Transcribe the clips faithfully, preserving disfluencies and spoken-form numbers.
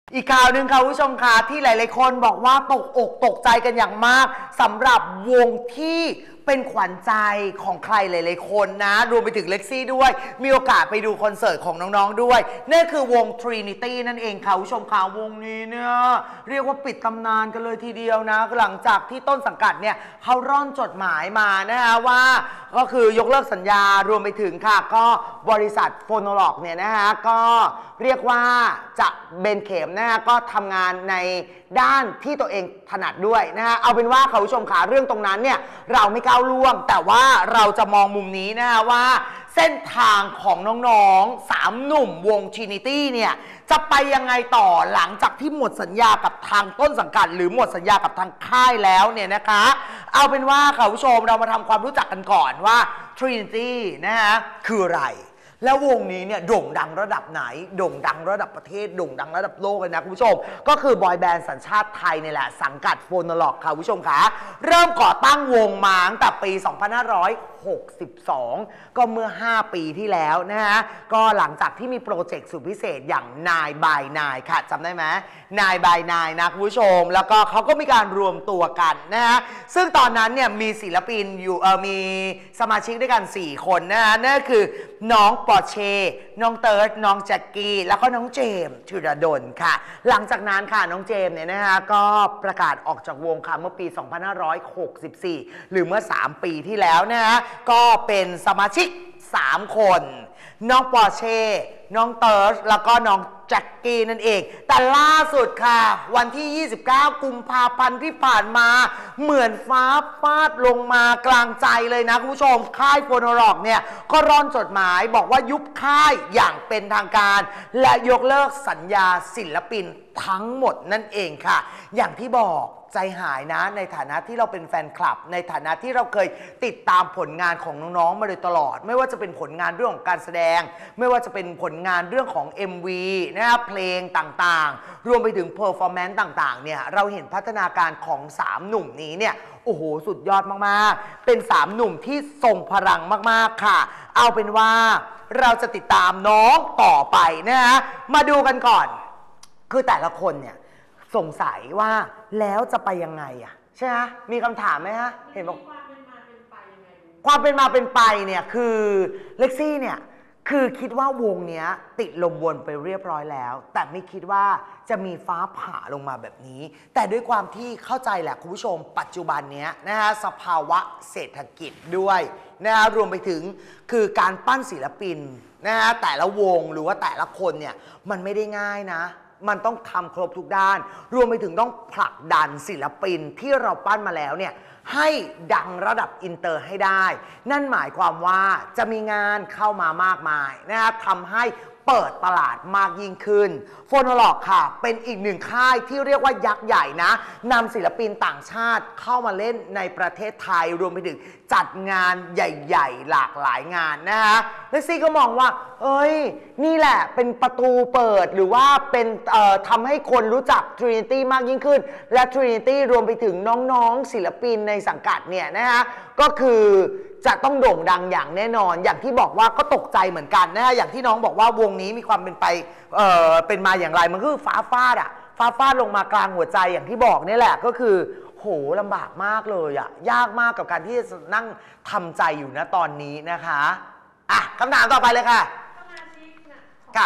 อีกข่าวหนึ่งค่ะผู้ชมค่ะที่หลายๆคนบอกว่าตกอกตกใจกันอย่างมากสำหรับวงที่เป็นขวัญใจของใครหลายๆคนนะรวมไปถึงเล็กซี่ด้วยมีโอกาสไปดูคอนเสิร์ตของน้องๆด้วยนั่นคือวง Trinity นั่นเองค่ะผู้ชมค่ะวงนี้เนี่ยเรียกว่าปิดตำนานกันเลยทีเดียวนะหลังจากที่ต้นสังกัดเนี่ยเขาร่อนจดหมายมานะคะว่าก็คือยกเลิกสัญญารวมไปถึงค่ะก็บริษัทโฟโนโลกเนี่ยนะคะก็เรียกว่าจะเบนเข็มนะคะก็ทำงานในด้านที่ตัวเองถนัดด้วยนะฮะเอาเป็นว่าคุณผู้ชมขาเรื่องตรงนั้นเนี่ยเราไม่ก้าวล่วงแต่ว่าเราจะมองมุมนี้นะฮะว่าเส้นทางของน้องๆสามหนุ่มวง Trinity เนี่ยจะไปยังไงต่อหลังจากที่หมดสัญญากับทางต้นสังกัดหรือหมดสัญญากับทางค่ายแล้วเนี่ยนะคะเอาเป็นว่าคุณผู้ชมเรามาทำความรู้จักกันก่อนว่า Trinity นะฮะคืออะไรแล้ววงนี้เนี่ยโด่งดังระดับไหนโด่งดังระดับประเทศโด่งดังระดับโลกเลยนะคุณผู้ชมก็คือบอยแบนด์สัญชาติไทยนี่แหละสังกัดโฟโนโลกค่ะคุณผู้ชมคะเริ่มก่อตั้งวงมาตั้งแต่ปี สองพันห้าร้อยหกสิบสอง ก็เมื่อห้าปีที่แล้วนะฮะก็หลังจากที่มีโปรเจกต์สุดพิเศษอย่างนายบายนายค่ะจำได้ไหมนายบายนายนะคุณผู้ชมแล้วก็เขาก็มีการรวมตัวกันนะฮะซึ่งตอนนั้นเนี่ยมีศิลปินอยู่เออมีสมาชิกด้วยกันสี่คนนะฮะนั่นคือน้องปอร์เช่น้องเติร์ดน้องแจ็คกี้แล้วก็น้องเจมส์ธีรดลค่ะหลังจากนั้นค่ะน้องเจมส์เนี่ยนะฮะก็ประกาศออกจากวงค่ะเมื่อปี สองพันห้าร้อยหกสิบสี่ หรือเมื่อสามปีที่แล้วนะฮะก็เป็นสมาชิกสามคนน้องปอร์เช่น้องเติร์ดแล้วก็น้องแจ็คกี้นั่นเองแต่ล่าสุดค่ะวันที่ยี่สิบเก้ากุมภาพันธ์ที่ผ่านมาเหมือนฟ้าฟาดลงมากลางใจเลยนะคุณผู้ชมค่ายโฟโนโลกเนี่ยก็ร่อนจดหมายบอกว่ายุบค่ายอย่างเป็นทางการและยกเลิกสัญญาศิลปินทั้งหมดนั่นเองค่ะอย่างที่บอกใจหายนะในฐานะที่เราเป็นแฟนคลับในฐานะที่เราเคยติดตามผลงานของน้องๆมาโดยตลอดไม่ว่าจะเป็นผลงานเรื่องของการแสดงไม่ว่าจะเป็นผลงานเรื่องของ เอ็ม วี นะครับเพลงต่างๆรวมไปถึงเพอร์ฟอร์แมนซ์ต่างๆเนี่ยเราเห็นพัฒนาการของสามหนุ่มนี้เนี่ยโอ้โหสุดยอดมากๆเป็นสามหนุ่มที่ทรงพลังมากๆค่ะเอาเป็นว่าเราจะติดตามน้องต่อไปนะฮะมาดูกันก่อนคือแต่ละคนเนี่ยสงสัยว่าแล้วจะไปยังไงอ่ะใช่ไหมมีคำถามไหมฮะเห็นบอกความเป็นมาเป็นไปยังไงความเป็นมาเป็นไปเนี่ยคือเล็กซี่เนี่ยคือคิดว่าวงเนี้ยติดลมวนไปเรียบร้อยแล้วแต่ไม่คิดว่าจะมีฟ้าผ่าลงมาแบบนี้แต่ด้วยความที่เข้าใจแหละคุณผู้ชมปัจจุบันเนี้ยนะฮะสภาวะเศรษฐกิจด้วยนะฮะรวมไปถึงคือการปั้นศิลปินนะฮะแต่ละวงหรือว่าแต่ละคนเนี่ยมันไม่ได้ง่ายนะมันต้องทำครบทุกด้านรวมไปถึงต้องผลักดันศิลปินที่เราปั้นมาแล้วเนี่ยให้ดังระดับอินเตอร์ให้ได้นั่นหมายความว่าจะมีงานเข้ามามากมายนะครับทำให้เปิดตลาดมากยิ่งขึ้นโฟโนโลกค่ะเป็นอีกหนึ่งค่ายที่เรียกว่ายักษ์ใหญ่นะนำศิลปินต่างชาติเข้ามาเล่นในประเทศไทยรวมไปถึงจัดงานใหญ่ๆหลากหลายงานนะฮะเลซี่ก็มองว่าเอ้ยนี่แหละเป็นประตูเปิดหรือว่าเป็นเอ่อทำให้คนรู้จัก Trinity มากยิ่งขึ้นและ Trinity รวมไปถึงน้องๆศิลปินในสังกัดเนี่ยนะฮะก็คือจะต้องโด่งดังอย่างแน่นอนอย่างที่บอกว่าก็ตกใจเหมือนกันนะฮะอย่างที่น้องบอกว่าวงนี้มีความเป็นไปเอ่อเป็นมาอย่างไรมันคือฟ้าฟาดอะฟ้าฟาดลงมากลางหัวใจอย่างที่บอกนี่แหละก็คือโหลำบากมากเลยอะยากมากกับการที่จะนั่งทำใจอยู่นะตอนนี้นะคะอ่ะคำถามต่อไปเลยค่ะสมาชิกนะค่ะ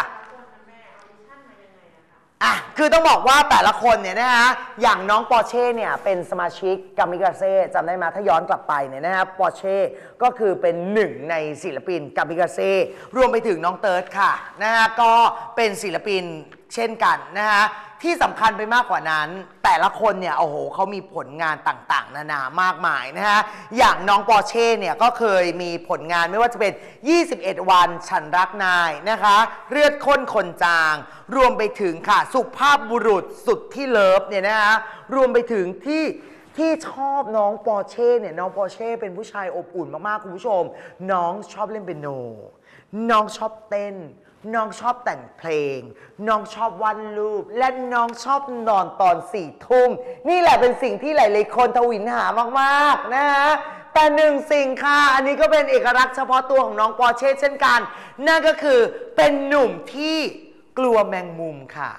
อ่ะคือต้องบอกว่าแต่ละคนเนี่ยนะฮะอย่างน้องปอร์เช่เนี่ยเป็นสมาชิกกามิกาเซ่จำได้ไหมถ้าย้อนกลับไปเนี่ยนะฮะปอร์เช่ก็คือเป็นหนึ่งในศิลปินกามิกาเซ่รวมไปถึงน้องเติร์ดค่ะนะฮะก็เป็นศิลปินเช่นกันนะฮะที่สำคัญไปมากกว่านั้นแต่ละคนเนี่ยโอ้โหเขามีผลงานต่างๆนานามากมายนะฮะอย่างน้องปอร์เช่เนี่ยก็เคยมีผลงานไม่ว่าจะเป็นยี่สิบเอ็ดวันฉันรักนายนะคะเลือดข้นคนจางรวมไปถึงค่ะสุภาพบุรุษสุดที่เลิฟเนี่ยนะฮะรวมไปถึงที่ที่ชอบน้องปอร์เช่เนี่ยน้องปอร์เช่เป็นผู้ชายอบอุ่นมากๆคุณผู้ชมน้องชอบเล่นเปียโนน้องชอบเต้นน้องชอบแต่งเพลงน้องชอบวาดรูปและน้องชอบนอนตอนสี่ทุ่มนี่แหละเป็นสิ่งที่หลายๆคนทวินหามากๆนะฮะแต่หนึ่งสิ่งค่ะอันนี้ก็เป็นเอกลักษณ์เฉพาะตัวของน้องปอร์เช่เช่นกันนั่นก็คือเป็นหนุ่มที่กลัวแมงมุมค่ะก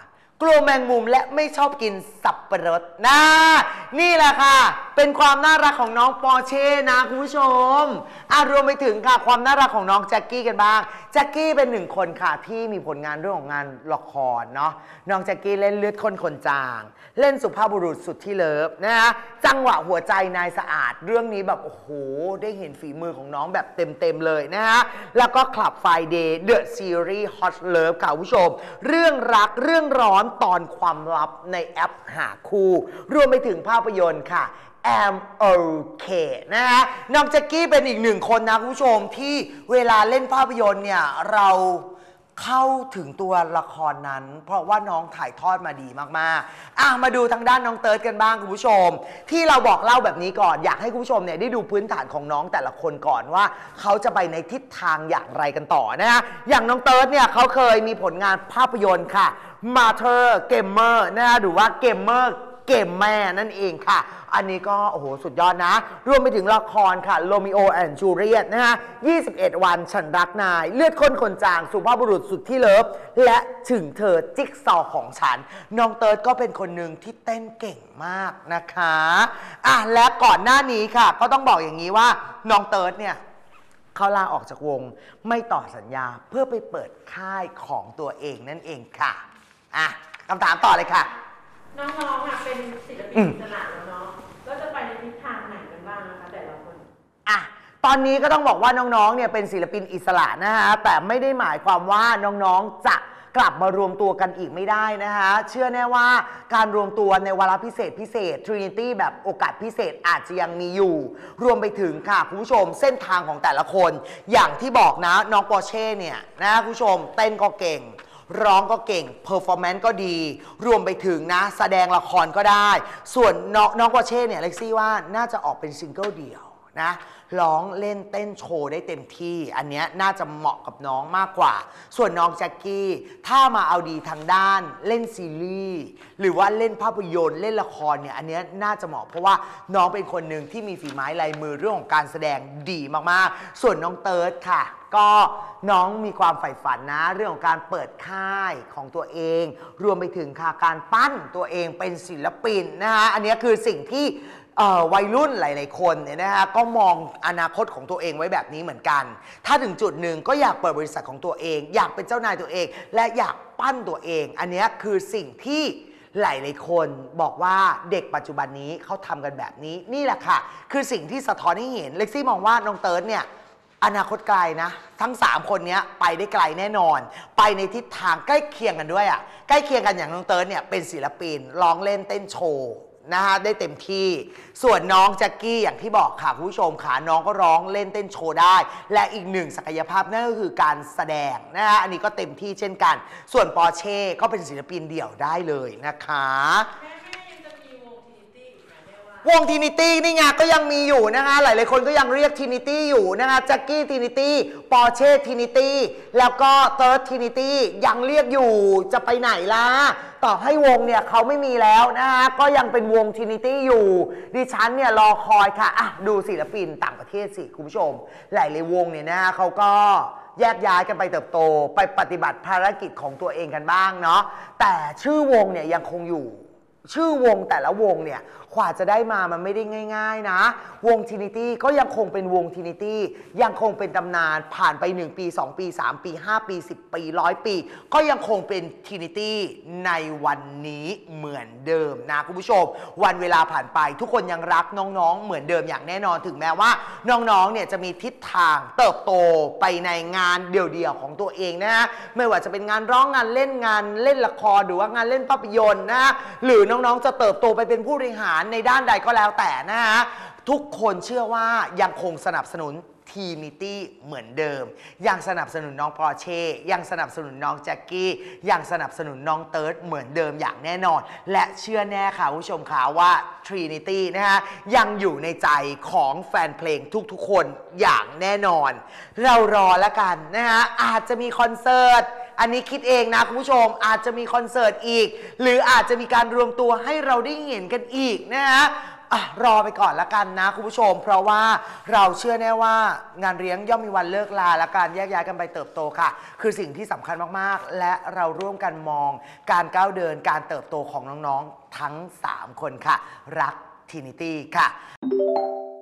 ลัวแมงมุมและไม่ชอบกินสับปะรดนะนี่แหละค่ะเป็นความน่ารักของน้องปอร์เช่นะคุณผู้ชมอ่ะรวมไปถึงค่ะความน่ารักของน้องแจ็คกี้กันบ้างแจ็คกี้เป็นหนึ่งคนค่ะที่มีผลงานเรื่องของงานละครเนาะน้องแจ็คกี้เล่นเลือดข้นคนจางเล่นสุภาพบุรุษสุดที่เลิฟนะฮะจังหวะหัวใจนายสะอาดเรื่องนี้แบบโอ้โหได้เห็นฝีมือของน้องแบบเต็มๆเลยนะฮะแล้วก็คลับไฟเดย์เดอะซีรีส์ฮอตเลิฟค่ะคุณผู้ชมเรื่องรักเรื่องร้อนตอนความลับในแอปหาคู่รวมไปถึงภาพยนตร์ค่ะ Am Okay นะฮะน้องแจ็คกี้เป็นอีกหนึ่งคนนะคุณผู้ชมที่เวลาเล่นภาพยนตร์เนี่ยเราเข้าถึงตัวละครนั้นเพราะว่าน้องถ่ายทอดมาดีมากๆอ่ะมาดูทางด้านน้องเติร์ดกันบ้างคุณผู้ชมที่เราบอกเล่าแบบนี้ก่อนอยากให้คุณผู้ชมเนี่ยได้ดูพื้นฐานของน้องแต่ละคนก่อนว่าเขาจะไปในทิศทางอย่างไรกันต่อนะฮะอย่างน้องเติร์ดเนี่ยเขาเคยมีผลงานภาพยนตร์ค่ะ Mother Gamer นะฮะหรือว่า Gamer เกมแม่นั่นเองค่ะอันนี้ก็โอ้โหสุดยอดนะรวมไปถึงละครค่ะโรมิโอแอนด์จูเลียตนะฮะยี่สิบเอ็ดวันฉันรักนายเลือดข้นคนจางสุภาพบุรุษสุดที่เลิฟและถึงเธอจิ๊กซอว์ของฉันน้องเติร์ดก็เป็นคนหนึ่งที่เต้นเก่งมากนะคะอ่ะและก่อนหน้านี้ค่ะก็ต้องบอกอย่างนี้ว่าน้องเติร์ดเนี่ยเขาลาออกจากวงไม่ต่อสัญญาเพื่อไปเปิดค่ายของตัวเองนั่นเองค่ะอ่ะคำถามต่อเลยค่ะน้องๆอ่ะเป็นศิลปินอิสระแล้วเนาะก็จะไปในทิศทางไหนกันบ้างนะคะแต่ละคนอ่ะตอนนี้ก็ต้องบอกว่าน้องๆเนี่ยเป็นศิลปินอิสระนะฮะแต่ไม่ได้หมายความว่าน้องๆจะกลับมารวมตัวกันอีกไม่ได้นะคะเชื่อแน่ว่าการรวมตัวในวาระพิเศษพิเศษ Trinity แบบโอกาสพิเศษอาจจะยังมีอยู่รวมไปถึงค่ะคุณผู้ชมเส้นทางของแต่ละคนอย่างที่บอกนะน้องปอร์เช่เนี่ยนะคุณผู้ชมเต้นก็เก่งร้องก็เก่งเพอร์ฟอร์แมนซ์ก็ดีรวมไปถึงนะแสดงละครก็ได้ส่วนน้องน้องปอร์เช่เนี่ยเล็กซี่ว่าน่าจะออกเป็นซิงเกิลเดี่ยวนะร้องเล่นเต้นโชว์ได้เต็มที่อันนี้น่าจะเหมาะกับน้องมากกว่าส่วนน้องแจ็คกี้ถ้ามาเอาดีทางด้านเล่นซีรีส์หรือว่าเล่นภาพยนตร์เล่นละครเนี่ยอันนี้น่าจะเหมาะเพราะว่าน้องเป็นคนหนึ่งที่มีฝีไม้ลายมือเรื่องของการแสดงดีมากๆส่วนน้องเติร์ดค่ะก็น้องมีความใฝ่ฝันนะเรื่องของการเปิดค่ายของตัวเองรวมไปถึงค่ะการปั้นตัวเองเป็นศิลปินนะคะอันนี้คือสิ่งที่วัยรุ่นหลายๆคนเนี่ยนะฮะก็มองอนาคตของตัวเองไว้แบบนี้เหมือนกันถ้าถึงจุดหนึ่งก็อยากเปิดบริษัทของตัวเองอยากเป็นเจ้านายตัวเองและอยากปั้นตัวเองอันนี้คือสิ่งที่หลายๆคนบอกว่าเด็กปัจจุบันนี้เขาทำกันแบบนี้นี่แหละค่ะคือสิ่งที่สะท้อนให้เห็นเล็กซี่มองว่าน้องเติร์ดเนี่ยอนาคตไกลนะทั้งสามคนนี้ไปได้ไกลแน่นอนไปในทิศทางใกล้เคียงกันด้วยอ่ะใกล้เคียงกันอย่างน้องเติร์ดเนี่ยเป็นศิลปินร้องเล่นเต้นโชว์นะฮะได้เต็มที่ส่วนน้องแจ็คกี้อย่างที่บอกค่ะคุณผู้ชมค่ะน้องก็ร้องเล่นเต้นโชว์ได้และอีกหนึ่งศักยภาพนั่นก็คือการแสดงนะฮะอันนี้ก็เต็มที่เช่นกันส่วนปอร์เช่ก็เป็นศิลปินเดี่ยวได้เลยนะคะวงทีนิตี้นี่ไงก็ยังมีอยู่นะคะหลายๆคนก็ยังเรียกทีนิตี้อยู่นะคะแจ็คกี้ทีนิตี้ปอร์เช่ทีนิตี้แล้วก็เติร์ดทีนิตี้ยังเรียกอยู่จะไปไหนล่ะต่อให้วงเนี่ยเขาไม่มีแล้วนะคะก็ยังเป็นวงทีนิตี้อยู่ดิฉันเนี่ยรอคอยค่ะอ่ะดูศิลปินต่างประเทศสิคุณผู้ชมหลายๆวงเนี่ยนะเขาก็แยกย้ายกันไปเติบโตไปปฏิบัติภารกิจของตัวเองกันบ้างเนาะแต่ชื่อวงเนี่ยยังคงอยู่ชื่อวงแต่ละวงเนี่ยกว่าจะได้มามันไม่ได้ง่ายๆนะวง Trinity ก็ยังคงเป็นวง Trinity ยังคงเป็นตำนานผ่านไปหนึ่งปีสองปีสามปีห้าปีสิบปีร้อยปีก็ยังคงเป็น Trinity ในวันนี้เหมือนเดิมนะคุณผู้ชมวันเวลาผ่านไปทุกคนยังรักน้องๆเหมือนเดิมอย่างแน่นอนถึงแม้ว่าน้องๆเนี่ยจะมีทิศทางเติบโตไปในงานเดี่ยวๆของตัวเองนะฮะไม่ว่าจะเป็นงานร้องงานเล่นงานเล่นละครหรือว่างานเล่นภาพยนตร์นะหรือน้องๆจะเติบโตไปเป็นผู้บริหารในด้านใดก็แล้วแต่นะฮะทุกคนเชื่อว่ายังคงสนับสนุนทีนิตี้เหมือนเดิมยังสนับสนุนน้องปอร์เช่ยังสนับสนุนน้องแจ็คกี้ยังสนับสนุนน้องเติร์ดเหมือนเดิมอย่างแน่นอนและเชื่อแน่ค่ะผู้ชมค่ะว่า Trinity นะฮะยังอยู่ในใจของแฟนเพลงทุกๆคนอย่างแน่นอนเรารอแล้วกันนะฮะอาจจะมีคอนเสิร์ตอันนี้คิดเองนะคุณผู้ชมอาจจะมีคอนเสิร์ตอีกหรืออาจจะมีการรวมตัวให้เราได้เห็นกันอีกนะฮะอ่ะรอไปก่อนละกันนะคุณผู้ชมเพราะว่าเราเชื่อแน่ว่างานเลี้ยงย่อมมีวันเลิกลาและการแยกย้ายกันไปเติบโตค่ะคือสิ่งที่สำคัญมากๆและเราร่วมกันมองการก้าวเดินการเติบโตของน้องๆทั้งสามคนค่ะรัก Trinity ค่ะ